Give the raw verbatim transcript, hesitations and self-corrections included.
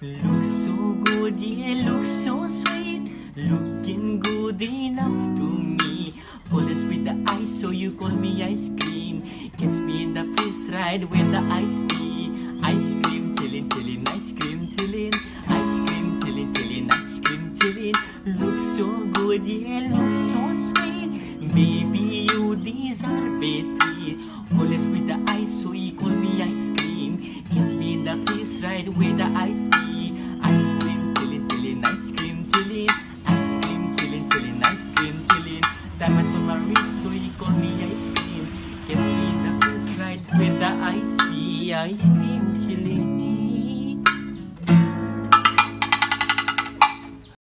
Looks so good, yeah, looks so sweet. Looking good enough to me. Colors with the ice, so you call me ice cream. Catch me in the fish ride where the ice be. Ice cream chillin', chillin', ice cream chillin'. Ice cream chillin', chillin', ice cream chillin'. Looks so good, yeah, looks so sweet. Baby, you deserve a treat. Colors with the ice, so you call me ice cream. Catch me in the fish ride where the ice be. Ice cream chillin', chillin', ice cream chillin'. Ice cream chillin', chillin', ice cream chillin'. Diamonds on my wrist, so you call me ice cream. Catch me in the fish ride where the ice be. Ice cream.